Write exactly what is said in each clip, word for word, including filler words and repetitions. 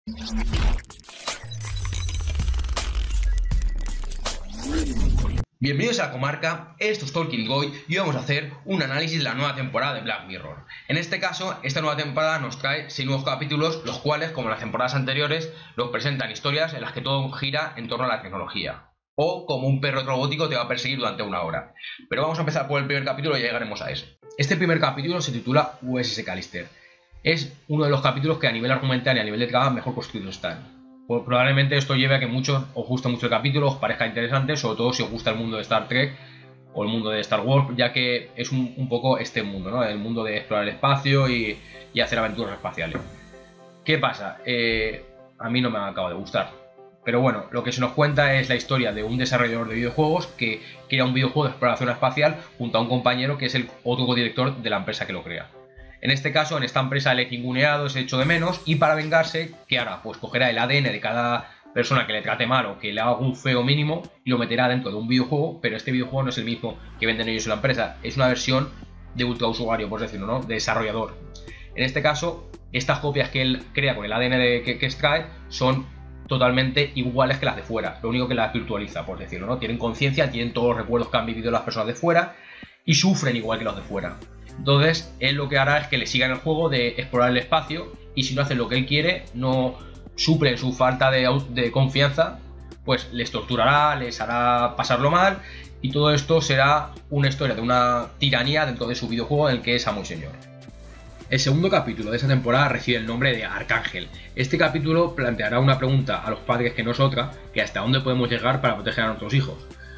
Bienvenidos a la comarca, esto es Talking Goy y hoy vamos a hacer un análisis de la nueva temporada de Black Mirror. En este caso, esta nueva temporada nos trae seis nuevos capítulos, los cuales, como las temporadas anteriores, nos presentan historias en las que todo gira en torno a la tecnología. O como un perro robótico te va a perseguir durante una hora. Pero vamos a empezar por el primer capítulo y ya llegaremos a eso. Este primer capítulo se titula U S S Callister. Es uno de los capítulos que a nivel argumental y a nivel de trama mejor construidos están. Pues probablemente esto lleve a que muchos os guste mucho el capítulo, os parezca interesante, sobre todo si os gusta el mundo de Star Trek o el mundo de Star Wars, ya que es un, un poco este mundo, ¿no? El mundo de explorar el espacio y, y hacer aventuras espaciales. ¿Qué pasa? Eh, a mí no me acaba de gustar. Pero bueno, lo que se nos cuenta es la historia de un desarrollador de videojuegos que crea un videojuego de exploración espacial junto a un compañero que es el otro codirector de la empresa que lo crea. En este caso, en esta empresa le he ninguneado, se hecho de menos, y para vengarse, ¿qué hará? Pues cogerá el A D N de cada persona que le trate mal o que le haga un feo mínimo y lo meterá dentro de un videojuego, pero este videojuego no es el mismo que venden ellos en la empresa, es una versión de ultrausuario, por decirlo, ¿no? De desarrollador. En este caso, estas copias que él crea con el A D N de, que, que extrae son totalmente iguales que las de fuera, lo único que las virtualiza, por decirlo, ¿no? Tienen conciencia, tienen todos los recuerdos que han vivido las personas de fuera y sufren igual que los de fuera. Entonces, él lo que hará es que le sigan el juego de explorar el espacio y si no hacen lo que él quiere, no suplen su falta de, de confianza, pues les torturará, les hará pasarlo mal y todo esto será una historia de una tiranía dentro de su videojuego en el que es amo y señor. El segundo capítulo de esta temporada recibe el nombre de Arcángel. Este capítulo planteará una pregunta a los padres que no es otra, que hasta dónde podemos llegar para proteger a nuestros hijos.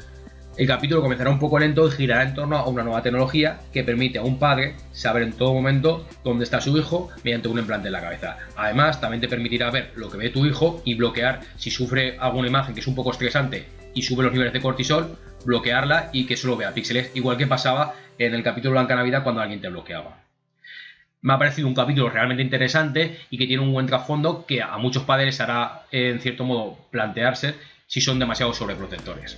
El capítulo comenzará un poco lento y girará en torno a una nueva tecnología que permite a un padre saber en todo momento dónde está su hijo mediante un implante en la cabeza. Además, también te permitirá ver lo que ve tu hijo y bloquear si sufre alguna imagen que es un poco estresante y sube los niveles de cortisol, bloquearla y que solo vea píxeles, igual que pasaba en el capítulo Blanca Navidad cuando alguien te bloqueaba. Me ha parecido un capítulo realmente interesante y que tiene un buen trasfondo que a muchos padres hará, en cierto modo, plantearse si son demasiado sobreprotectores.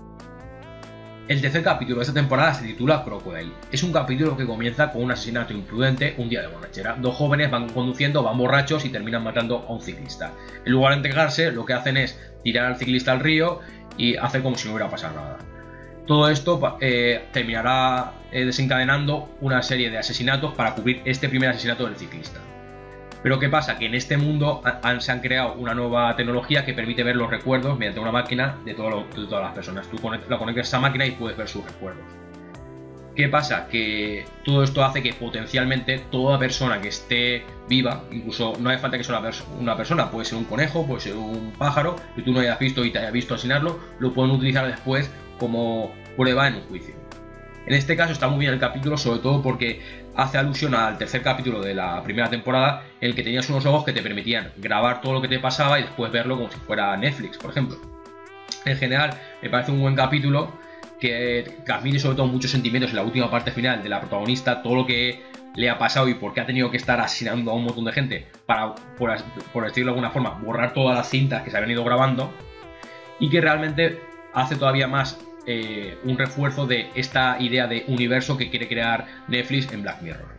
El tercer capítulo de esta temporada se titula Crocodile. Es un capítulo que comienza con un asesinato imprudente un día de borrachera. Dos jóvenes van conduciendo, van borrachos y terminan matando a un ciclista. En lugar de entregarse, lo que hacen es tirar al ciclista al río y hacer como si no hubiera pasado nada. Todo esto eh, terminará eh, desencadenando una serie de asesinatos para cubrir este primer asesinato del ciclista. Pero ¿qué pasa? Que en este mundo han, se han creado una nueva tecnología que permite ver los recuerdos mediante una máquina de, todo lo, de todas las personas. Tú conectas, la conectas a esa máquina y puedes ver sus recuerdos. ¿Qué pasa? Que todo esto hace que potencialmente toda persona que esté viva, incluso no hace falta que sea una, pers una persona, puede ser un conejo, puede ser un pájaro, que tú no hayas visto y te hayas visto asesinarlo, lo pueden utilizar después como prueba en un juicio. En este caso está muy bien el capítulo, sobre todo porque hace alusión al tercer capítulo de la primera temporada, en el que tenías unos ojos que te permitían grabar todo lo que te pasaba y después verlo como si fuera Netflix, por ejemplo. En general, me parece un buen capítulo que transmite sobre todo muchos sentimientos en la última parte final de la protagonista, todo lo que le ha pasado y por qué ha tenido que estar asesinando a un montón de gente para, por, por decirlo de alguna forma, borrar todas las cintas que se habían ido grabando y que realmente hace todavía más Eh, un refuerzo de esta idea de universo que quiere crear Netflix en Black Mirror.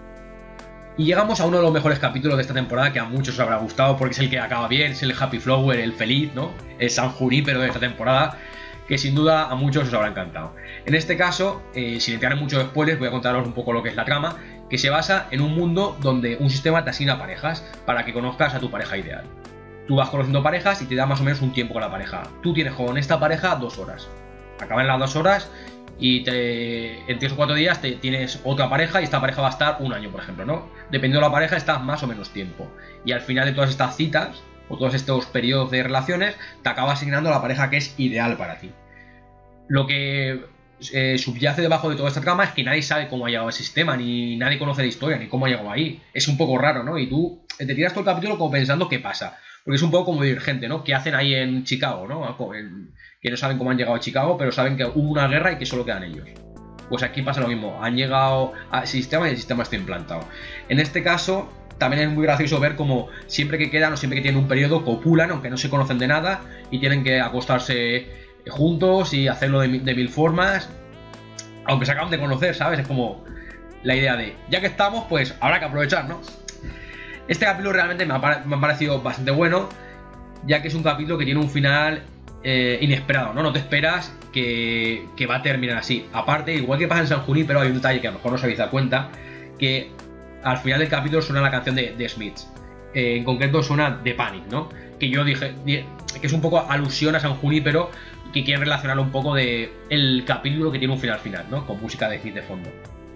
Y llegamos a uno de los mejores capítulos de esta temporada que a muchos os habrá gustado porque es el que acaba bien, es el Happy Flower, el feliz, ¿no? El San Junípero de esta temporada, que sin duda a muchos os habrá encantado. En este caso, eh, sin entrar en muchos spoilers, voy a contaros un poco lo que es la trama, que se basa en un mundo donde un sistema te asigna parejas para que conozcas a tu pareja ideal. Tú vas conociendo parejas y te da más o menos un tiempo con la pareja. Tú tienes con esta pareja dos horas. Acaban las dos horas y te, en tres o cuatro días te, tienes otra pareja y esta pareja va a estar un año, por ejemplo, ¿no? Dependiendo de la pareja estás más o menos tiempo. Y al final de todas estas citas o todos estos periodos de relaciones te acaba asignando la pareja que es ideal para ti. Lo que eh, subyace debajo de toda esta trama es que nadie sabe cómo ha llegado ese sistema, ni nadie conoce la historia, ni cómo ha llegado ahí. Es un poco raro, ¿no? Y tú te tiras todo el capítulo como pensando qué pasa. Porque es un poco como Divergente, ¿no? ¿Qué hacen ahí en Chicago, ¿no? En, que no saben cómo han llegado a Chicago, pero saben que hubo una guerra y que solo quedan ellos. Pues aquí pasa lo mismo. Han llegado al sistema y el sistema está implantado. En este caso, también es muy gracioso ver cómo siempre que quedan o siempre que tienen un periodo copulan, aunque no se conocen de nada, y tienen que acostarse juntos y hacerlo de, de mil formas, aunque se acaban de conocer, ¿sabes? Es como la idea de, ya que estamos, pues habrá que aprovechar, ¿no? Este capítulo realmente me ha, me ha parecido bastante bueno, ya que es un capítulo que tiene un final eh, inesperado, ¿no? No te esperas que, que va a terminar así. Aparte, igual que pasa en San Junípero, hay un detalle que a lo mejor no os habéis dado cuenta, que al final del capítulo suena la canción de, de Smiths. Eh, en concreto suena The Panic, ¿no? Que yo dije, que es un poco alusión a San Junípero, que quieren relacionarlo un poco de el capítulo que tiene un final final, ¿no? Con música de Smith de fondo.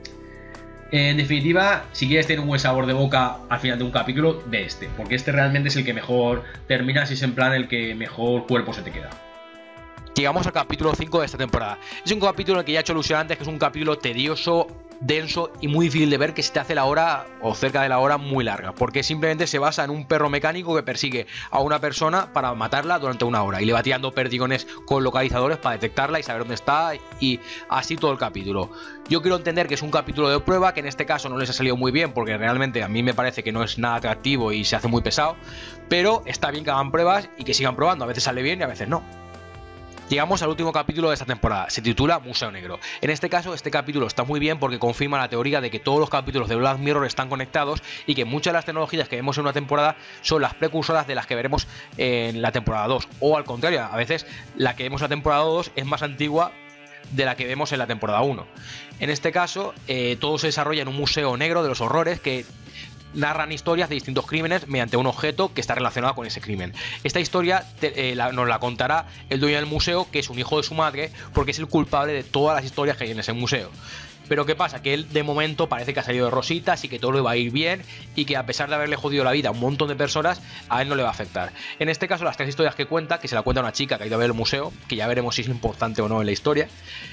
En definitiva, si quieres tener un buen sabor de boca al final de un capítulo, de este, porque este realmente es el que mejor termina, si es en plan el que mejor cuerpo se te queda. Llegamos al capítulo cinco de esta temporada. Es un capítulo en el que ya he hecho alusión antes, que es un capítulo tedioso, denso y muy difícil de ver, que se te hace la hora o cerca de la hora muy larga, porque simplemente se basa en un perro mecánico que persigue a una persona para matarla durante una hora y le va tirando perdigones con localizadores para detectarla y saber dónde está, y así todo el capítulo. Yo quiero entender que es un capítulo de prueba, que en este caso no les ha salido muy bien, porque realmente a mí me parece que no es nada atractivo y se hace muy pesado, pero está bien que hagan pruebas y que sigan probando, a veces sale bien y a veces no. Llegamos al último capítulo de esta temporada, se titula Museo Negro. En este caso, este capítulo está muy bien porque confirma la teoría de que todos los capítulos de Black Mirror están conectados y que muchas de las tecnologías que vemos en una temporada son las precursoras de las que veremos en la temporada dos. O al contrario, a veces la que vemos en la temporada dos es más antigua de la que vemos en la temporada uno. En este caso, eh, todo se desarrolla en un museo negro de los horrores que narran historias de distintos crímenes mediante un objeto que está relacionado con ese crimen. Esta historia te, eh, la, nos la contará el dueño del museo, que es un hijo de su madre, porque es el culpable de todas las historias que hay en ese museo. Pero ¿qué pasa? Que él de momento parece que ha salido de rositas y que todo le va a ir bien y que a pesar de haberle jodido la vida a un montón de personas, a él no le va a afectar. En este caso, las tres historias que cuenta, que se la cuenta una chica que ha ido a ver el museo, que ya veremos si es importante o no en la historia,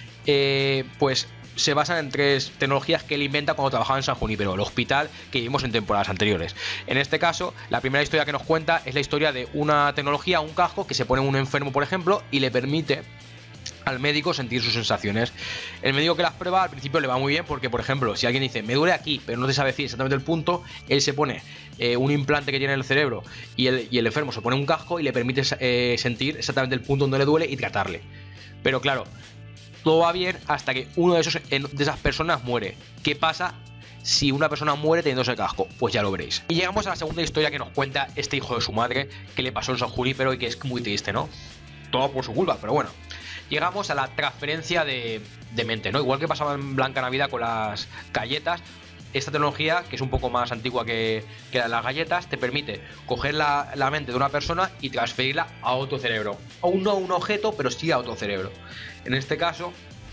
eh, pues se basan en tres tecnologías que él inventa cuando trabajaba en San Junípero, el hospital que vimos en temporadas anteriores. En este caso, la primera historia que nos cuenta es la historia de una tecnología, un casco que se pone en un enfermo, por ejemplo, y le permite al médico sentir sus sensaciones. El médico que las prueba al principio le va muy bien porque, por ejemplo, si alguien dice me duele aquí, pero no te sabe decir exactamente el punto, él se pone eh, un implante que tiene en el cerebro y el, y el enfermo se pone un casco y le permite eh, sentir exactamente el punto donde le duele y tratarle. Pero claro, todo va bien hasta que uno de, esos, de esas personas muere. ¿Qué pasa si una persona muere teniendo ese casco? Pues ya lo veréis. Y llegamos a la segunda historia que nos cuenta este hijo de su madre, que le pasó en San Junípero y que es muy triste, ¿no? Todo por su culpa, pero bueno. Llegamos a la transferencia de, de mente, ¿no? Igual que pasaba en Blanca Navidad con las galletas, esta tecnología, que es un poco más antigua que, que las galletas, te permite coger la, la mente de una persona y transferirla a otro cerebro. Aún no a un objeto, pero sí a otro cerebro. En este caso,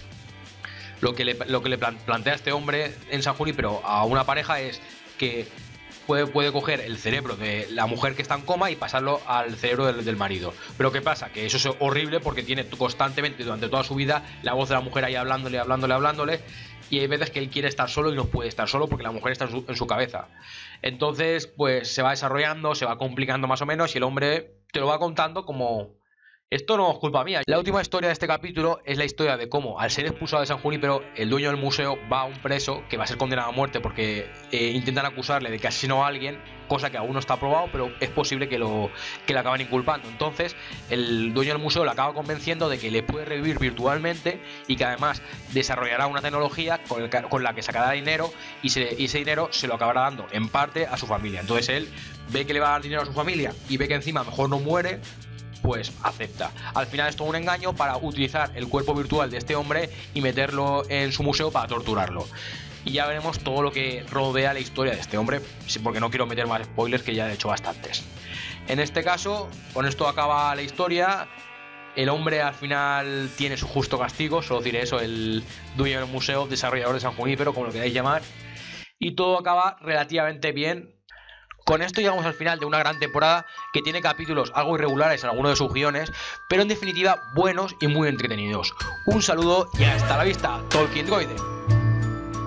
lo que le, lo que le plantea este hombre en San Junípero a una pareja es que puede, puede coger el cerebro de la mujer que está en coma y pasarlo al cerebro del, del marido. Pero ¿qué pasa? Que eso es horrible porque tiene constantemente, durante toda su vida, la voz de la mujer ahí hablándole, hablándole, hablándole. Y hay veces que él quiere estar solo y no puede estar solo porque la mujer está en su, en su cabeza. Entonces, pues se va desarrollando, se va complicando más o menos y el hombre te lo va contando como... Esto no es culpa mía. La última historia de este capítulo es la historia de cómo, al ser expulsado de San Junípero, el dueño del museo va a un preso que va a ser condenado a muerte porque eh, intentan acusarle de que asesinó a alguien, cosa que aún no está probado, pero es posible que lo que le acaben inculpando. Entonces, el dueño del museo le acaba convenciendo de que le puede revivir virtualmente y que además desarrollará una tecnología con, el, con la que sacará dinero y, se, y ese dinero se lo acabará dando en parte a su familia. Entonces él ve que le va a dar dinero a su familia y ve que encima mejor no muere, pues acepta. Al final es todo un engaño para utilizar el cuerpo virtual de este hombre y meterlo en su museo para torturarlo. Y ya veremos todo lo que rodea la historia de este hombre, porque no quiero meter más spoilers, que ya he hecho bastantes. En este caso, con esto acaba la historia. El hombre al final tiene su justo castigo, solo diré eso, el dueño del museo, desarrollador de San Junípero, como lo queráis llamar. Y todo acaba relativamente bien. Con esto llegamos al final de una gran temporada que tiene capítulos algo irregulares en algunos de sus guiones, pero en definitiva buenos y muy entretenidos. Un saludo y hasta la vista, Tolkien Droide.